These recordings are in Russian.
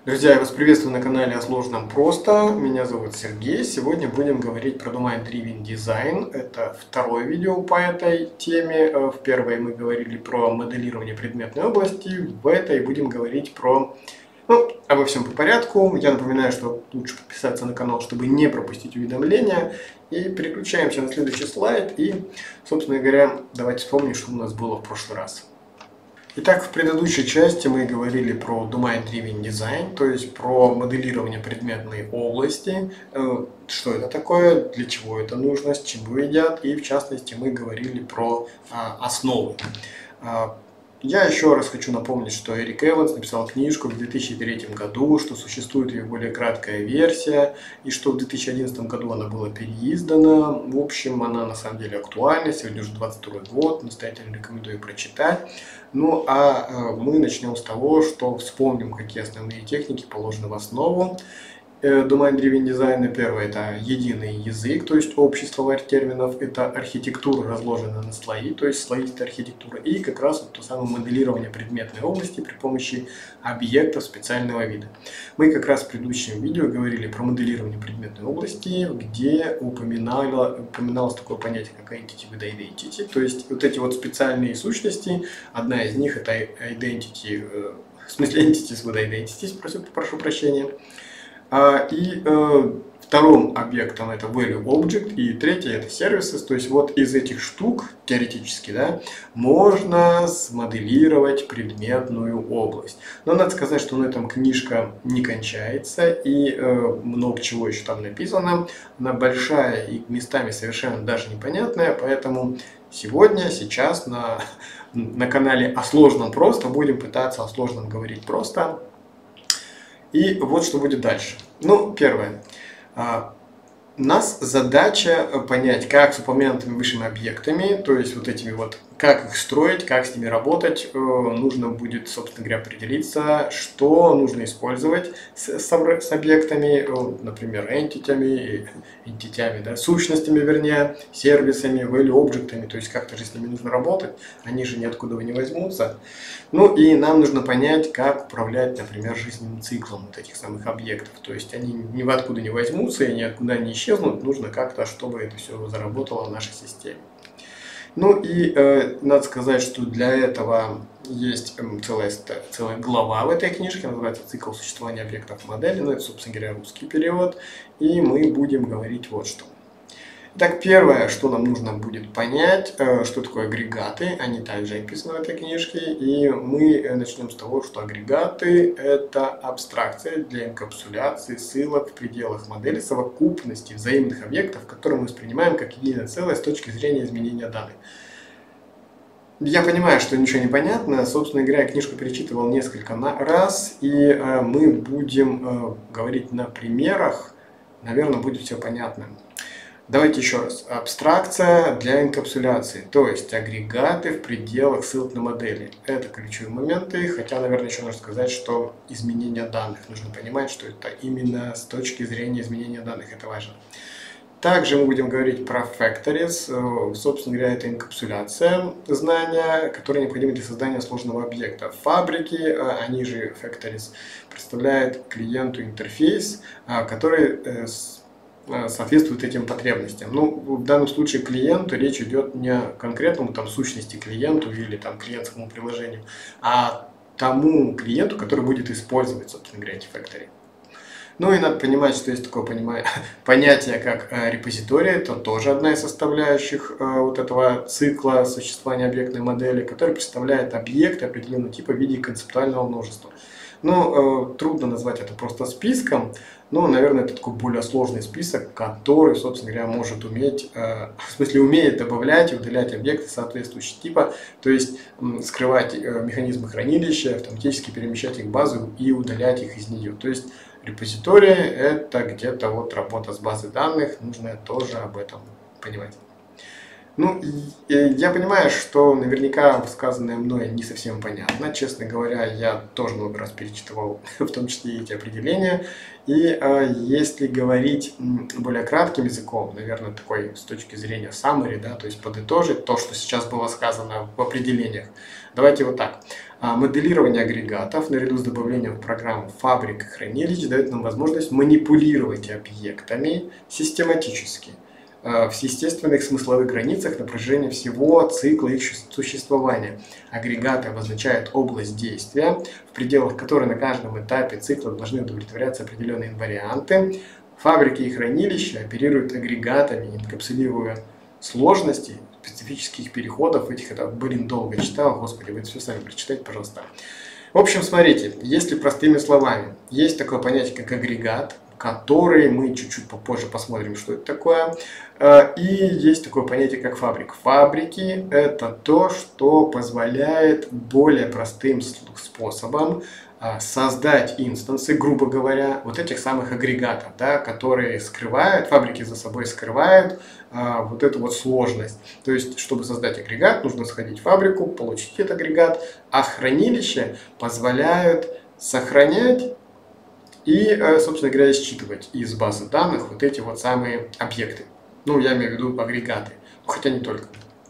Друзья, я вас приветствую на канале о сложном просто. Меня зовут Сергей. Сегодня будем говорить про Domain Driven Design. Это второе видео по этой теме. В первой мы говорили про моделирование предметной области. В этой будем говорить про... обо всем по порядку. Я напоминаю, что лучше подписаться на канал, чтобы не пропустить уведомления. И переключаемся на следующий слайд. И, собственно говоря, давайте вспомним, что у нас было в прошлый раз. Итак, в предыдущей части мы говорили про Domain Driven Design, то есть про моделирование предметной области, что это такое, для чего это нужно, с чем едят, и в частности мы говорили про основы. Я еще раз хочу напомнить, что Эрик Эванс написал книжку в 2003 году, что существует ее более краткая версия, и что в 2011 году она была переиздана. В общем, она на самом деле актуальна, сегодня уже 22 год, настоятельно рекомендую прочитать. Ну а мы начнем с того, что вспомним, какие основные техники положены в основу Domain Driven Design. Первое — это единый язык, то есть общий словарь терминов, это архитектура, разложенная на слои, то есть слоистая архитектура, и как раз вот то самое моделирование предметной области при помощи объектов специального вида. Мы как раз в предыдущем видео говорили про моделирование предметной области, где упоминалось такое понятие, как Entity with Identity, то есть вот эти вот специальные сущности. Одна из них — это Identity, в смысле Entities with Identities, прошу прощения. И вторым объектом это Value Object, и третий это Services. То есть вот из этих штук, теоретически, да, можно смоделировать предметную область. Но надо сказать, что на этом книжка не кончается, и много чего еще там написано. Она большая и местами совершенно даже непонятная, поэтому сейчас на канале о сложном просто будем пытаться о сложном говорить просто. И вот что будет дальше. Ну, первое. У нас задача понять, как с упомянутыми высшими объектами, то есть вот этими вот, как их строить, как с ними работать. Нужно будет, собственно говоря, определиться, что нужно использовать с объектами, например, entity, да, сущностями, вернее, сервисами, value объектами, то есть как-то же с ними нужно работать, они же ниоткуда не возьмутся. Ну и нам нужно понять, как управлять, например, жизненным циклом вот этих самых объектов, то есть они ни откуда не возьмутся и никуда не исчезнут, нужно как-то, чтобы это все заработало в нашей системе. Ну и надо сказать, что для этого есть целая глава в этой книжке, называется «Цикл существования объектов модели», ну это, собственно говоря, русский перевод, и мы будем говорить вот что. Итак, первое, что нам нужно будет понять, что такое агрегаты, они также описаны в этой книжке, и мы начнем с того, что агрегаты — это абстракция для инкапсуляции ссылок в пределах модели совокупности взаимных объектов, которые мы воспринимаем как единое целое с точки зрения изменения данных. Я понимаю, что ничего не понятно, собственно говоря, я книжку перечитывал несколько раз, и мы будем говорить на примерах, наверное, будет все понятно. Давайте еще раз. Абстракция для инкапсуляции, то есть агрегаты в пределах ссылок на модели. Это ключевые моменты, хотя, наверное, еще нужно сказать, что изменение данных. Нужно понимать, что это именно с точки зрения изменения данных, это важно. Также мы будем говорить про factories. Собственно говоря, это инкапсуляция знания, которая необходима для создания сложного объекта. Фабрики, они же factories, представляют клиенту интерфейс, который соответствует этим потребностям. Ну, в данном случае клиенту речь идет не о конкретному там сущности клиенту или там клиентскому приложению, а тому клиенту, который будет использовать, собственно говоря, эти factory. Ну и надо понимать, что есть такое понятие, как репозиторий, это тоже одна из составляющих вот этого цикла существования объектной модели, который представляет объекты определенного типа в виде концептуального множества. Ну, трудно назвать это просто списком, но, наверное, это такой более сложный список, который, собственно говоря, может умеет добавлять и удалять объекты соответствующего типа, то есть скрывать механизмы хранилища, автоматически перемещать их в базу и удалять их из нее. То есть репозиторий — это где-то вот работа с базой данных, нужно тоже об этом понимать. Ну, я понимаю, что наверняка сказанное мной не совсем понятно. Честно говоря, я тоже много раз перечитывал, в том числе и эти определения. И если говорить более кратким языком, наверное, такой с точки зрения summary, да, то есть подытожить то, что сейчас было сказано в определениях, давайте вот так. Моделирование агрегатов наряду с добавлением в программу фабрик и хранилищ дает нам возможность манипулировать объектами систематически в естественных смысловых границах на протяжении всего цикла их существования. Агрегаты обозначают область действия, в пределах которой на каждом этапе цикла должны удовлетворяться определенные инварианты. Фабрики и хранилища оперируют агрегатами, инкапсулируя сложности специфических переходов этих. Это, долго читал, господи, вы это все сами прочитайте, пожалуйста. В общем, смотрите, если простыми словами, есть такое понятие, как агрегат, который мы чуть-чуть попозже посмотрим, что это такое. И есть такое понятие, как фабрик. Фабрики – это то, что позволяет более простым способом создать инстансы, грубо говоря, вот этих самых агрегатов, да, которые скрывают, фабрики за собой скрывают вот эту вот сложность. То есть, чтобы создать агрегат, нужно сходить в фабрику, получить этот агрегат, а хранилища позволяют сохранять и, собственно говоря, считывать из базы данных вот эти вот самые объекты. Ну, я имею в виду агрегаты, хотя не только.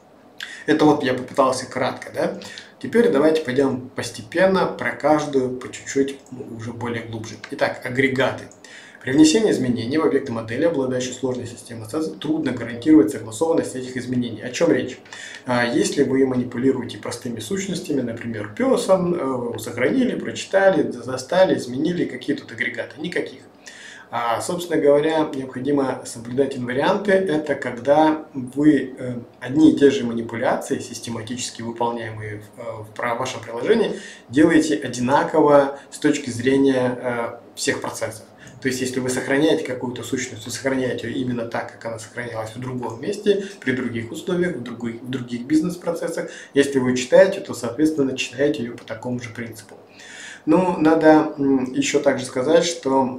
Это вот я попытался кратко, да. Теперь давайте пойдем постепенно про каждую по чуть-чуть, уже более глубже. Итак, агрегаты. При внесении изменений в объекты модели, обладающей сложной системой ассоциаций, трудно гарантировать согласованность этих изменений. О чем речь? Если вы манипулируете простыми сущностями, например, person, сохранили, прочитали, застали, изменили, какие тут агрегаты? Никаких. Собственно говоря, необходимо соблюдать инварианты. Это когда вы одни и те же манипуляции, систематически выполняемые в вашем приложении, делаете одинаково с точки зрения всех процессов. То есть, если вы сохраняете какую-то сущность, вы сохраняете ее именно так, как она сохранялась в другом месте, при других условиях, в других бизнес-процессах. Если вы читаете, то, соответственно, читаете ее по такому же принципу. Ну, надо еще также сказать, что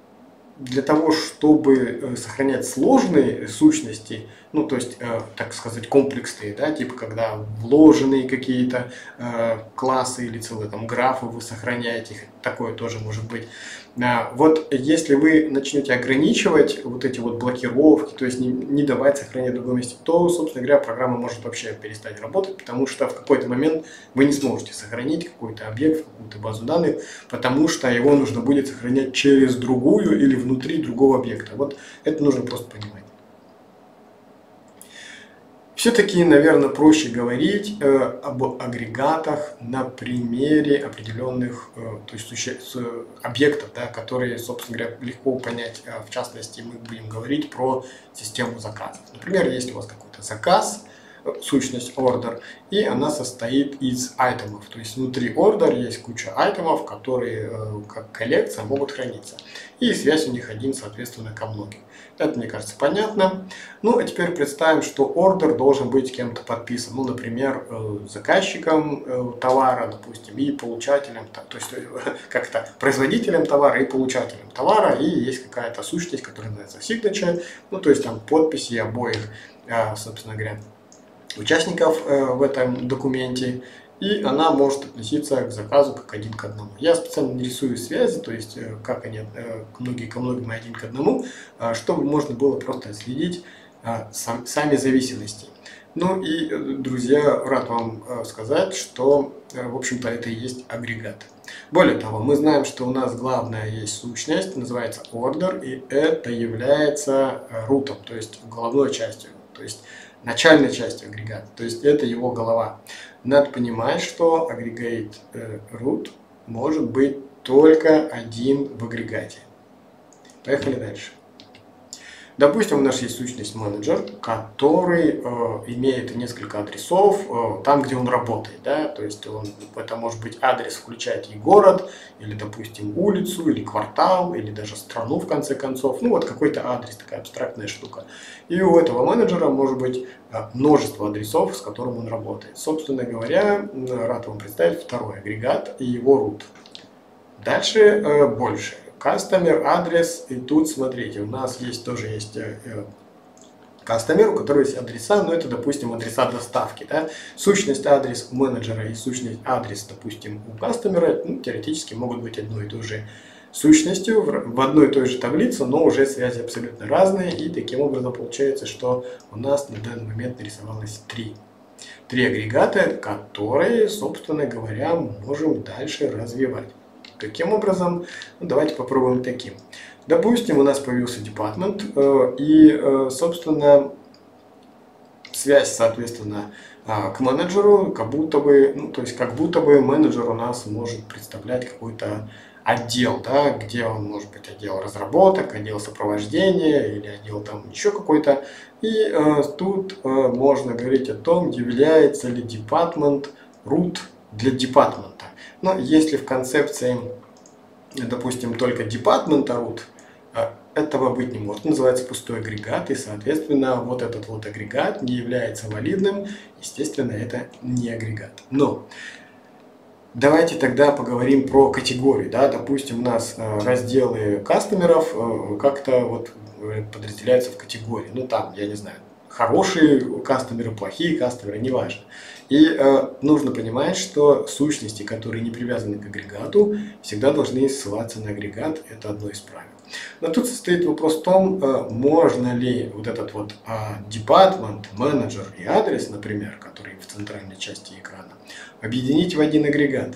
для того, чтобы сохранять сложные сущности, ну, то есть, так сказать, комплексные, да, типа, когда вложенные какие-то классы или целые там графы вы сохраняете, такое тоже может быть. Вот если вы начнете ограничивать вот эти вот блокировки, то есть не давать сохранять в другом месте, то, собственно говоря, программа может вообще перестать работать, потому что в какой-то момент вы не сможете сохранить какой-то объект, какую-то базу данных, потому что его нужно будет сохранять через другую или внутри другого объекта. Вот это нужно просто понимать. Все-таки, наверное, проще говорить об агрегатах на примере определенных то есть, объектов, да, которые, собственно говоря, легко понять. В частности, мы будем говорить про систему заказов. Например, есть у вас какой-то заказ, сущность order, и она состоит из айтемов. То есть внутри order есть куча айтемов, которые как коллекция могут храниться. И связь у них один, соответственно, ко многим. Это, мне кажется, понятно. Ну, а теперь представим, что ордер должен быть кем-то подписан. Ну, например, заказчиком товара, допустим, и получателем, то есть как-то производителем товара и получателем товара. И есть какая-то сущность, которая называется signature, ну, то есть там подписи обоих, собственно говоря, участников в этом документе. И она может относиться к заказу как один к одному. Я специально не рисую связи, то есть как они многие ко многим и один к одному, чтобы можно было просто отследить сами зависимости. Ну и, друзья, рад вам сказать, что, в общем-то, это и есть агрегат. Более того, мы знаем, что у нас главная есть сущность, называется order, и это является рутом, то есть головной частью, то есть начальной частью агрегата, то есть это его голова. Надо понимать, что aggregate root может быть только один в агрегате. Поехали дальше. Допустим, у нас есть сущность менеджер, который имеет несколько адресов там, где он работает. Да? То есть это может быть адрес, включать и город, или, допустим, улицу, или квартал, или даже страну, в конце концов. Ну, вот какой-то адрес, такая абстрактная штука. И у этого менеджера может быть множество адресов, с которым он работает. Собственно говоря, рад вам представить второй агрегат и его root. Дальше больше. Customer, адрес, и тут, смотрите, у нас тоже есть customer, у которого есть адреса, но это, допустим, адреса доставки. Да? Сущность адрес у менеджера и сущность адрес, допустим, у customer, ну, теоретически могут быть одной и той же сущностью, в одной и той же таблице, но уже связи абсолютно разные, и таким образом получается, что у нас на данный момент нарисовалось 3. три агрегата, которые, собственно говоря, можем дальше развивать. Каким образом? Ну, давайте попробуем таким. Допустим, у нас появился департмент, и, собственно, связь, соответственно, к менеджеру, как будто бы, ну, то есть как будто бы менеджер у нас может представлять какой-то отдел, да, где он может быть отдел разработок, отдел сопровождения или отдел там еще какой-то. И тут можно говорить о том, является ли департмент root для департмента. Но если в концепции, допустим, только департмента root, этого быть не может. Он называется пустой агрегат, и, соответственно, вот этот вот агрегат не является валидным. Естественно, это не агрегат. Но давайте тогда поговорим про категории. Да? Допустим, у нас разделы кастомеров как-то вот подразделяются в категории. Ну там, я не знаю, хорошие кастомеры, плохие кастомеры, неважно. И нужно понимать, что сущности, которые не привязаны к агрегату, всегда должны ссылаться на агрегат. Это одно из правил. Но тут состоит вопрос в том, можно ли вот этот вот департмент, менеджер и адрес, например, который в центральной части экрана, объединить в один агрегат.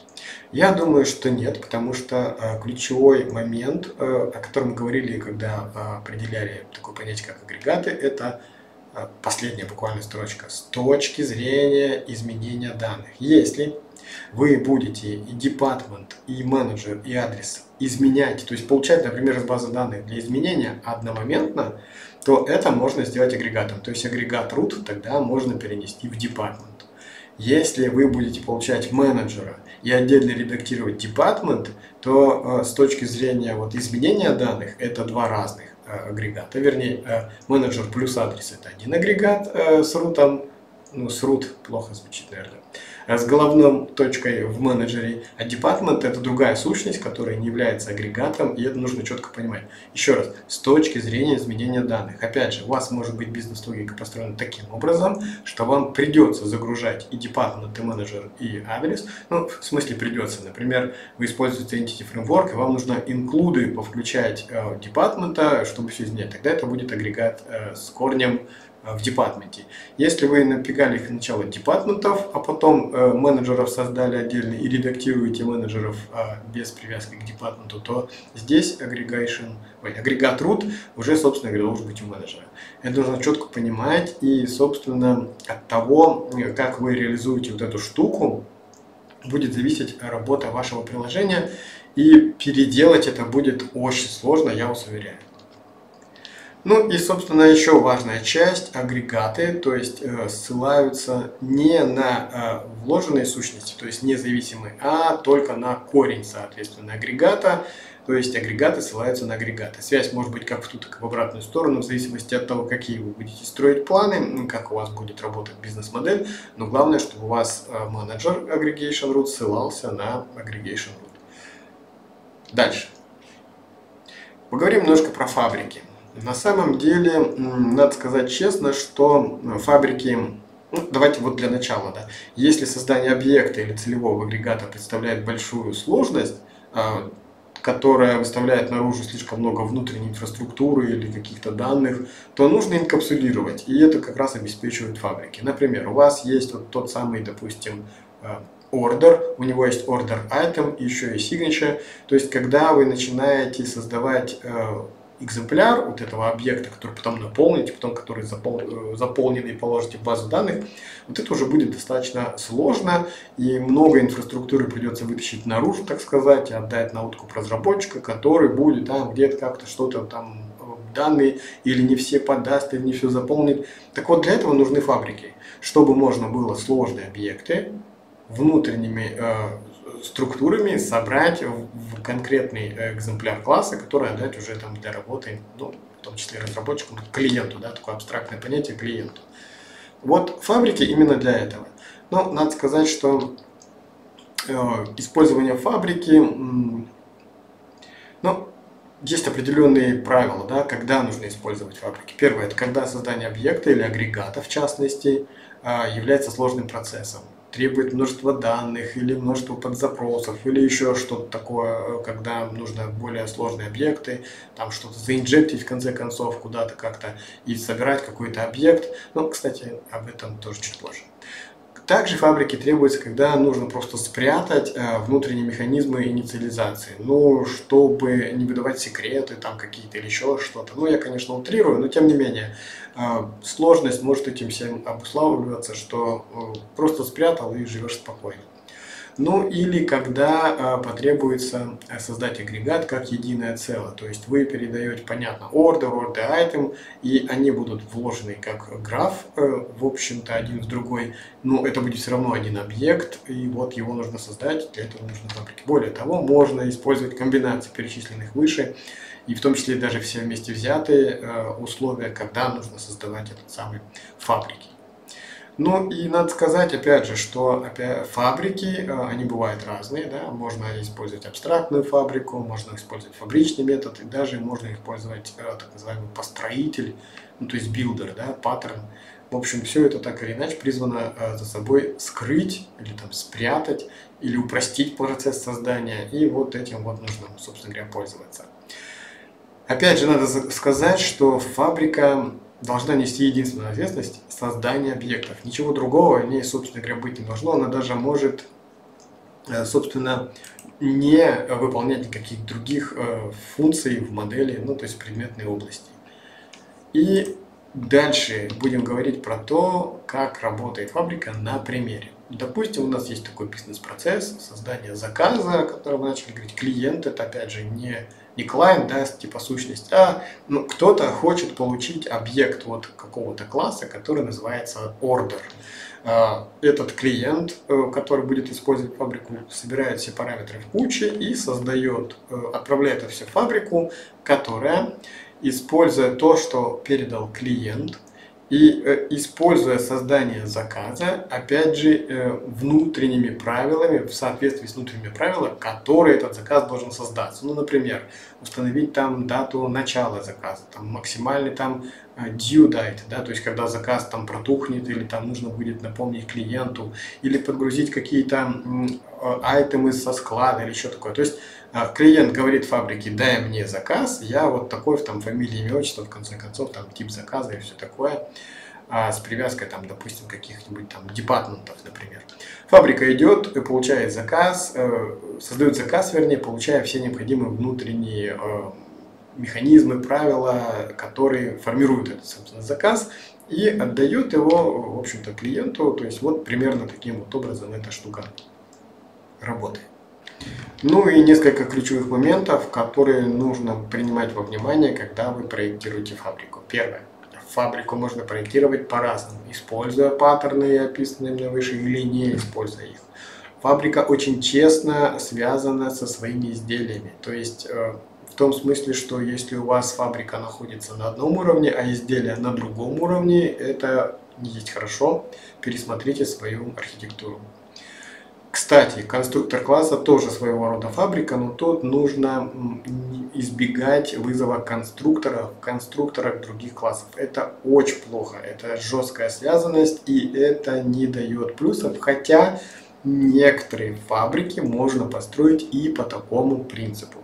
Я думаю, что нет, потому что ключевой момент, о котором мы говорили, когда определяли такое понятие, как агрегаты, это последняя буквально строчка. С точки зрения изменения данных. Если вы будете и департмент, и менеджер, и адрес изменять, то есть получать, например, из базы данных для изменения одномоментно, то это можно сделать агрегатом. То есть агрегат root тогда можно перенести в департмент. Если вы будете получать менеджера и отдельно редактировать департмент, то с точки зрения вот изменения данных это два разных агрегата. Вернее, менеджер плюс адрес это один агрегат с рутом, ну с root плохо звучит, наверное, с головной точкой в менеджере, а департмент это другая сущность, которая не является агрегатом, и это нужно четко понимать. Еще раз, с точки зрения изменения данных. Опять же, у вас может быть бизнес-логика построена таким образом, что вам придется загружать и департмент, и менеджер, и адрес. Ну, в смысле придется. Например, вы используете Entity Framework, и вам нужно инклюды повключать департмента, чтобы все изменять. Тогда это будет агрегат с корнем в департменте. Если вы напрягали их сначала департментов, а потом менеджеров создали отдельно и редактируете менеджеров без привязки к департменту, то здесь агрегат root уже, собственно говоря, должен быть у менеджера. Это нужно четко понимать, и, собственно, от того, как вы реализуете вот эту штуку, будет зависеть работа вашего приложения, и переделать это будет очень сложно, я вас уверяю. Ну и, собственно, еще важная часть, агрегаты, то есть ссылаются не на вложенные сущности, то есть независимые, а только на корень, соответственно, агрегата, то есть агрегаты ссылаются на агрегаты. Связь может быть как в ту, так и в обратную сторону, в зависимости от того, какие вы будете строить планы, как у вас будет работать бизнес-модель, но главное, чтобы у вас менеджер aggregation root ссылался на aggregation root. Дальше. Поговорим немножко про фабрики. На самом деле, надо сказать честно, что фабрики, ну, давайте вот для начала, да, если создание объекта или целевого агрегата представляет большую сложность, которая выставляет наружу слишком много внутренней инфраструктуры или каких-то данных, то нужно инкапсулировать, и это как раз обеспечивают фабрики. Например, у вас есть вот тот самый, допустим, order, у него есть order item, еще и signature, то есть когда вы начинаете создавать экземпляр вот этого объекта, который потом наполните, потом который заполненный положите в базу данных, вот это уже будет достаточно сложно, и много инфраструктуры придется вытащить наружу, так сказать, и отдать на откуп разработчика, который будет там где-то как-то что-то там данные или не все подаст, или не все заполнит. Так вот, для этого нужны фабрики, чтобы можно было сложные объекты внутренними структурами собрать в конкретный экземпляр класса, который отдать уже там для работы, ну, в том числе разработчику, клиенту, да, такое абстрактное понятие клиенту. Вот фабрики именно для этого. Но надо сказать, что использование фабрики, ну, есть определенные правила, да, когда нужно использовать фабрики. Первое, это когда создание объекта или агрегата, в частности, является сложным процессом. требует множество данных или множество подзапросов или еще что-то такое, когда нужно более сложные объекты, там что-то заинжектить в конце концов куда-то как-то и собирать какой-то объект. Ну, кстати, об этом тоже чуть позже. Также фабрики требуются, когда нужно просто спрятать внутренние механизмы инициализации, ну, чтобы не выдавать секреты там какие-то или еще что-то. Ну, я, конечно, утрирую, но тем не менее, сложность может этим всем обуславливаться, что просто спрятал и живешь спокойно. Ну или когда потребуется создать агрегат как единое целое, то есть вы передаете, понятно, order item, и они будут вложены как граф, в общем-то, один в другой, но это будет все равно один объект, и вот его нужно создать, для этого нужны фабрики. Более того, можно использовать комбинации перечисленных выше, и в том числе даже все вместе взятые условия, когда нужно создавать этот самый фабрики. Ну и надо сказать, опять же, что фабрики, они бывают разные, да? Можно использовать абстрактную фабрику, можно использовать фабричный метод, и даже можно использовать так называемый построитель, ну, то есть билдер, да, паттерн. В общем, все это так или иначе призвано за собой скрыть или там спрятать, или упростить процесс создания, и вот этим вот нужно, собственно говоря, пользоваться. Опять же, надо сказать, что фабрика должна нести единственную ответственность – создание объектов. Ничего другого в ней, собственно говоря, быть не должно. Она даже может, собственно, не выполнять никаких других функций в модели, ну, то есть в предметной области. И дальше будем говорить про то, как работает фабрика на примере. Допустим, у нас есть такой бизнес-процесс создания заказа, о котором мы начали говорить. Клиент – это, опять же, не клиент, да, типа сущность, а кто-то хочет получить объект вот какого-то класса, который называется order. Этот клиент, который будет использовать фабрику, собирает все параметры в куче и создает, отправляет это все в фабрику, которая, используя то, что передал клиент, и используя создание заказа, опять же, внутренними правилами, в соответствии с внутренними правилами, которые этот заказ должен создаться. Ну, например, установить там дату начала заказа, там максимальный там due date, да, то есть когда заказ там протухнет или там нужно будет напомнить клиенту, или подгрузить какие-то айтемы со склада или еще такое. То есть клиент говорит фабрике: дай мне заказ, я вот такой, там фамилия, имя, отчество, в конце концов, там тип заказа и все такое, с привязкой там, допустим, каких-нибудь там департаментов, например. Фабрика идет и получает заказ, создает заказ, вернее, получая все необходимые внутренние механизмы, правила, которые формируют этот, собственно, заказ, и отдает его, в общем-то, клиенту. То есть вот примерно таким вот образом эта штука работает. Ну и несколько ключевых моментов, которые нужно принимать во внимание, когда вы проектируете фабрику. Первое. Фабрику можно проектировать по-разному, используя паттерны, описанные мне выше, или не используя их. Фабрика очень честно связана со своими изделиями. То есть в том смысле, что если у вас фабрика находится на одном уровне, а изделие на другом уровне, это не есть хорошо. Пересмотрите свою архитектуру. Кстати, конструктор класса тоже своего рода фабрика, но тут нужно избегать вызова конструктора в конструкторах других классов. Это очень плохо, это жесткая связанность, и это не дает плюсов, хотя некоторые фабрики можно построить и по такому принципу.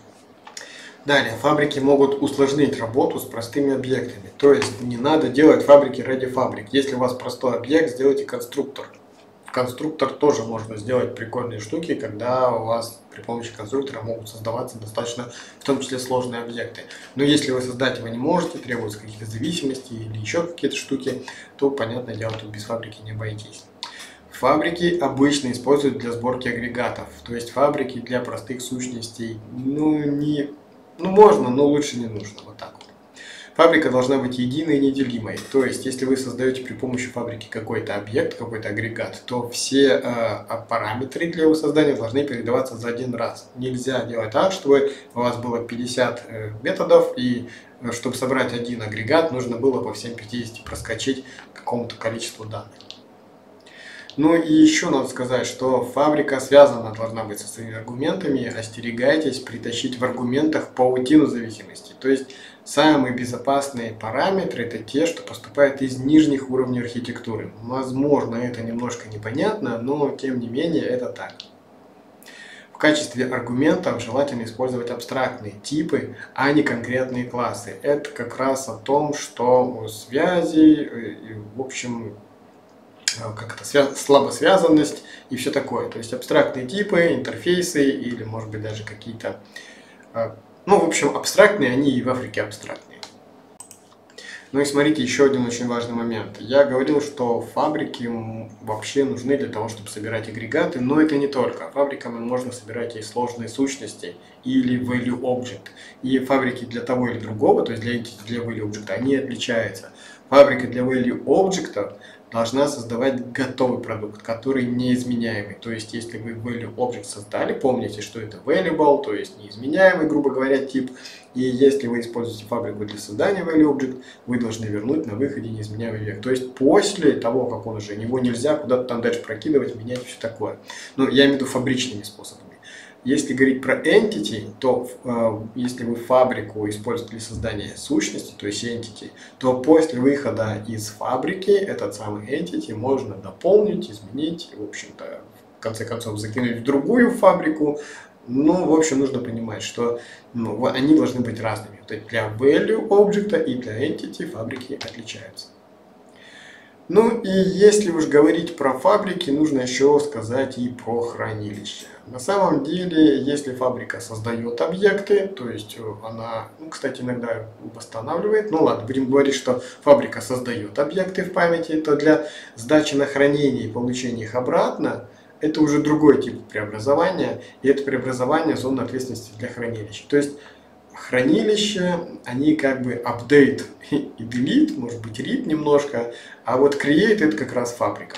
Далее, фабрики могут усложнить работу с простыми объектами, то есть не надо делать фабрики ради фабрик. Если у вас простой объект, сделайте конструктор. В конструктор тоже можно сделать прикольные штуки, когда у вас при помощи конструктора могут создаваться достаточно, в том числе, сложные объекты. Но если вы создать его не можете, требуются какие-то зависимости или еще какие-то штуки, то, понятное дело, тут без фабрики не обойтись. Фабрики обычно используют для сборки агрегатов, то есть фабрики для простых сущностей, можно, но лучше не нужно, вот так вот. Фабрика должна быть единой и неделимой. То есть, если вы создаете при помощи фабрики какой-то объект, какой-то агрегат, то все параметры для его создания должны передаваться за один раз. Нельзя делать так, чтобы у вас было 50 методов, и чтобы собрать один агрегат, нужно было по всем 50 проскочить какому-то количеству данных. Ну и еще надо сказать, что фабрика связана должна быть со своими аргументами. Остерегайтесь притащить в аргументах паутину зависимости. То есть Самые безопасные параметры — это те, что поступают из нижних уровней архитектуры. Возможно, это немножко непонятно, но тем не менее это так. В качестве аргументов желательно использовать абстрактные типы, а не конкретные классы. Это как раз о том, что связи, в общем, как-то слабосвязанность и все такое. То есть абстрактные типы, интерфейсы или, может быть, даже какие-то... Ну, в общем, абстрактные, они и в Африке абстрактные. Ну и смотрите, еще один очень важный момент. Я говорил, что фабрики вообще нужны для того, чтобы собирать агрегаты, но это не только. Фабриками можно собирать и сложные сущности или value object. И фабрики для того или другого, то есть для value object, они отличаются. Фабрика для value object должна создавать готовый продукт, который неизменяемый. То есть, если вы value object создали, помните, что это valuable, то есть неизменяемый, грубо говоря, тип. И если вы используете фабрику для создания value object, вы должны вернуть на выходе неизменяемый век. То есть, после того, как он уже, его нельзя куда-то там дальше прокидывать, менять, все такое. Ну, я имею в виду фабричными способами. Если говорить про entity, то если вы фабрику используете для создания сущности, то есть entity, то после выхода из фабрики этот самый entity можно дополнить, изменить, в общем-то, в конце концов закинуть в другую фабрику. Ну, в общем, нужно понимать, что они должны быть разными. То есть для value object и для entity фабрики отличаются. Ну и если уж говорить про фабрики, нужно еще сказать и про хранилище. На самом деле, если фабрика создает объекты, то есть она, кстати, иногда восстанавливает, ну ладно, будем говорить, что фабрика создает объекты в памяти, то для сдачи на хранение и получения их обратно, это уже другой тип преобразования, и это преобразование зоны ответственности для хранилища. То есть хранилище, они как бы update и delete, может быть read немножко, а вот create это как раз фабрика.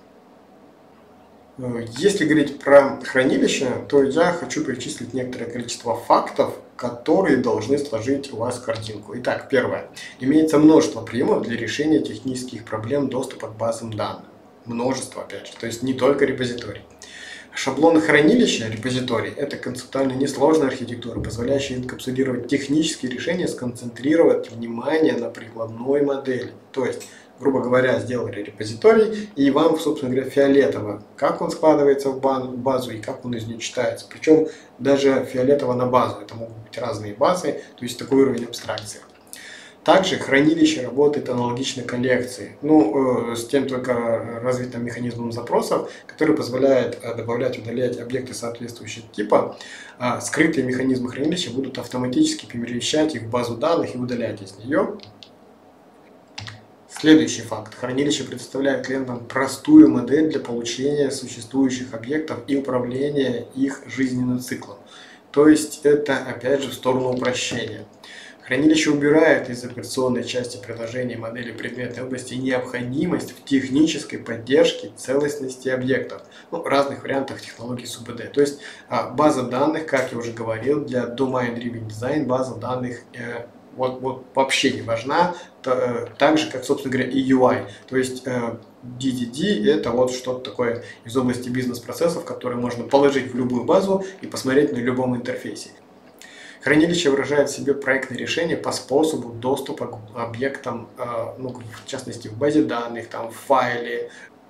Если говорить про хранилище, то я хочу перечислить некоторое количество фактов, которые должны сложить у вас картинку. Итак, первое. Имеется множество приемов для решения технических проблем доступа к базам данных. Множество, опять же, то есть не только репозиторий. Шаблоны хранилища, репозиторий, это концептуально несложная архитектура, позволяющая инкапсулировать технические решения, сконцентрировать внимание на прикладной модели. То есть, грубо говоря, сделали репозиторий, и вам, собственно говоря, фиолетово, как он складывается в базу и как он из нее читается. Причем даже фиолетово на базу, это могут быть разные базы, то есть такой уровень абстракции. Также хранилище работает аналогично коллекции, с тем только развитым механизмом запросов, который позволяет добавлять и удалять объекты соответствующего типа. Скрытые механизмы хранилища будут автоматически перемещать их в базу данных и удалять из нее. Следующий факт. Хранилище предоставляет клиентам простую модель для получения существующих объектов и управления их жизненным циклом. То есть это опять же в сторону упрощения. Хранилище убирает из операционной части приложения модели предметной области необходимость в технической поддержке целостности объектов, разных вариантах технологий СУБД. То есть база данных, как я уже говорил, для Domain Driven Design база данных вообще не важна, так же как, собственно говоря, и UI. То есть DDD это вот что-то такое из области бизнес-процессов, которые можно положить в любую базу и посмотреть на любом интерфейсе. Хранилище выражает в себе проектные решения по способу доступа к объектам, в частности в базе данных, там, в файле.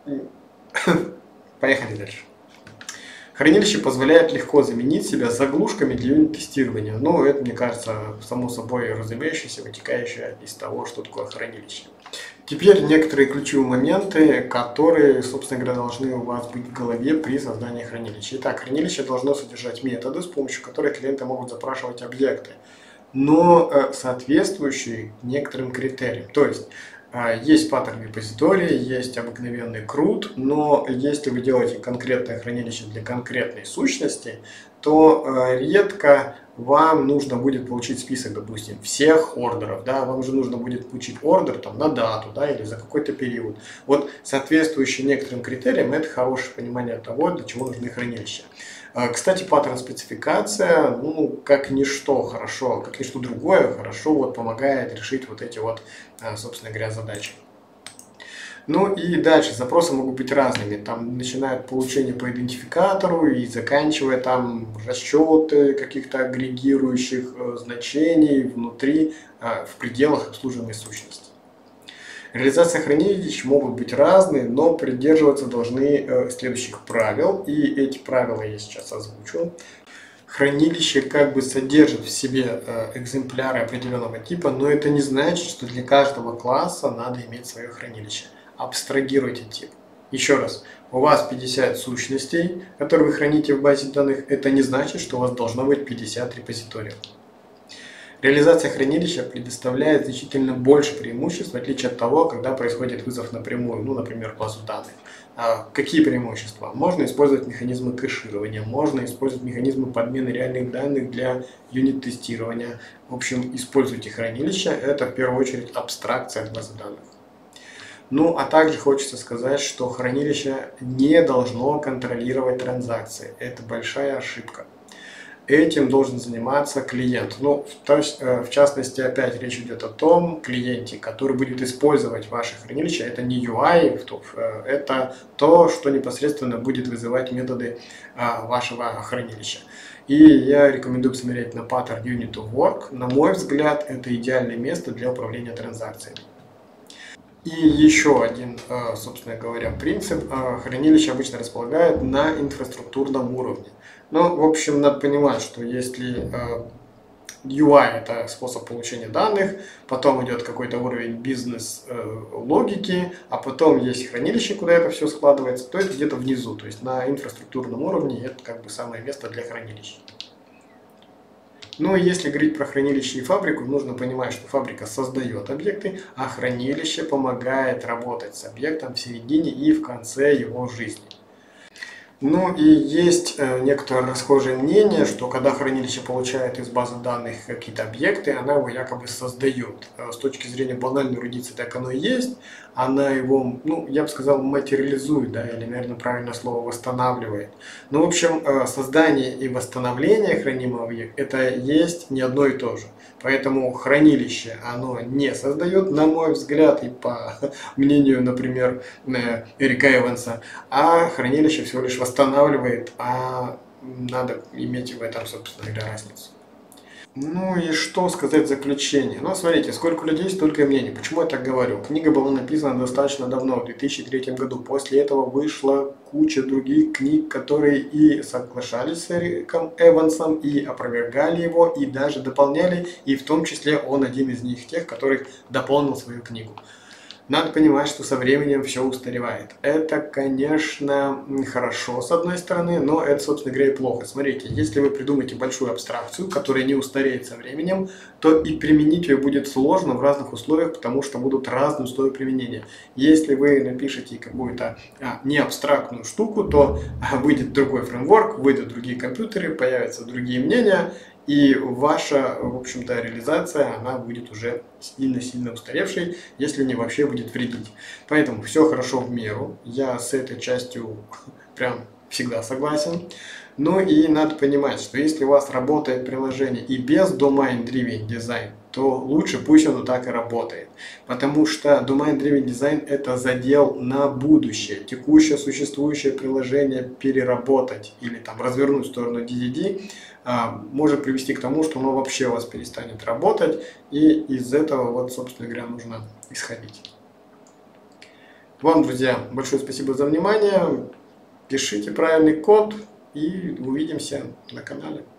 Поехали дальше. Хранилище позволяет легко заменить себя заглушками для юнит-тестирования. Это, мне кажется, само собой разумеющееся, вытекающее из того, что такое хранилище. Теперь некоторые ключевые моменты, которые, собственно говоря, должны у вас быть в голове при создании хранилища. Итак, хранилище должно содержать методы, с помощью которых клиенты могут запрашивать объекты, но соответствующие некоторым критериям. То есть, есть паттерн репозитория, есть обыкновенный CRUD, но если вы делаете конкретное хранилище для конкретной сущности, то редко вам нужно будет получить список, допустим, всех ордеров, вам же нужно будет получить ордер на дату, или за какой-то период. Вот соответствующие некоторым критериям, это хорошее понимание того, для чего нужны хранилища. Кстати, паттерн спецификация, как ничто хорошо, как ничто другое, хорошо помогает решить вот эти собственно говоря, задачи. Ну и дальше запросы могут быть разными, там начиная от получения по идентификатору и заканчивая там расчеты каких-то агрегирующих значений внутри, в пределах обслуживаемой сущности. Реализация хранилищ могут быть разные, но придерживаться должны следующих правил, и эти правила я сейчас озвучу. Хранилище как бы содержит в себе экземпляры определенного типа, но это не значит, что для каждого класса надо иметь свое хранилище. Абстрагируйте тип. Еще раз, у вас 50 сущностей, которые вы храните в базе данных, это не значит, что у вас должно быть 50 репозиториев. Реализация хранилища предоставляет значительно больше преимуществ, в отличие от того, когда происходит вызов напрямую, ну, например, в базу данных. Какие преимущества? Можно использовать механизмы кэширования, можно использовать механизмы подмены реальных данных для юнит-тестирования. В общем, используйте хранилище, это в первую очередь абстракция базы данных. Ну, а также хочется сказать, что хранилище не должно контролировать транзакции. Это большая ошибка. Этим должен заниматься клиент. Ну, в частности, опять речь идет о том клиенте, который будет использовать ваше хранилище. Это не UI, это то, что непосредственно будет вызывать методы вашего хранилища. И я рекомендую посмотреть на pattern Unit of Work. На мой взгляд, это идеальное место для управления транзакциями. И еще один, собственно говоря, принцип. Хранилище обычно располагает на инфраструктурном уровне. Ну, в общем, надо понимать, что если UI это способ получения данных, потом идет какой-то уровень бизнес-логики, а потом есть хранилище, куда это все складывается, то это где-то внизу, то есть на инфраструктурном уровне это как бы самое место для хранилища. Ну и если говорить про хранилище и фабрику, нужно понимать, что фабрика создает объекты, а хранилище помогает работать с объектом в середине и в конце его жизни. Ну и есть некоторое расхожее мнение, что когда хранилище получает из базы данных какие-то объекты, она его якобы создает. С точки зрения банальной эрудиции так оно и есть. Она его, ну, я бы сказал, материализует, да, или, наверное, правильное слово, восстанавливает. Ну, в общем, создание и восстановление хранимого объекта – это есть не одно и то же. Поэтому хранилище оно не создает, на мой взгляд, и по мнению, например, Эрика Эванса, а хранилище всего лишь восстанавливает, а надо иметь в этом, собственно говоря, разницу. Ну и что сказать в заключение? Ну, смотрите, сколько людей, столько и мнений. Почему я так говорю? Книга была написана достаточно давно, в 2003 году. После этого вышла куча других книг, которые и соглашались с Эриком Эвансом, и опровергали его, и даже дополняли. И в том числе он один из них, тех, который дополнил свою книгу. Надо понимать, что со временем все устаревает. Это, конечно, хорошо с одной стороны, но это, собственно говоря, и плохо. Смотрите, если вы придумаете большую абстракцию, которая не устареет со временем, то и применить ее будет сложно в разных условиях, потому что будут разные условия применения. Если вы напишете какую-то не абстрактную штуку, то выйдет другой фреймворк, выйдут другие компьютеры, появятся другие мнения, и ваша, в общем-то, реализация, она будет уже сильно-сильно устаревшей, если не вообще будет вредить. Поэтому все хорошо в меру. Я с этой частью прям всегда согласен. Ну и надо понимать, что если у вас работает приложение и без Domain Driven Design, то лучше пусть оно так и работает. Потому что Domain Driven Design это задел на будущее. Текущее существующее приложение переработать или там развернуть в сторону DDD может привести к тому, что оно вообще у вас перестанет работать. И из этого, вот, собственно говоря, нужно исходить. Вам, друзья, большое спасибо за внимание. Пишите правильный код и увидимся на канале.